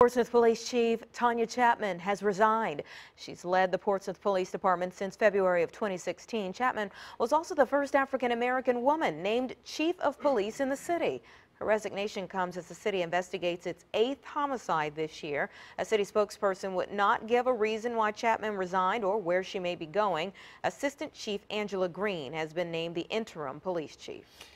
Portsmouth Police Chief Tonya Chapman has resigned. She's led the Portsmouth Police Department since February of 2016. Chapman was also the first African-American woman named Chief of Police in the city. Her resignation comes as the city investigates its 8th homicide this year. A city spokesperson would not give a reason why Chapman resigned or where she may be going. Assistant Chief Angela Green has been named the interim police chief.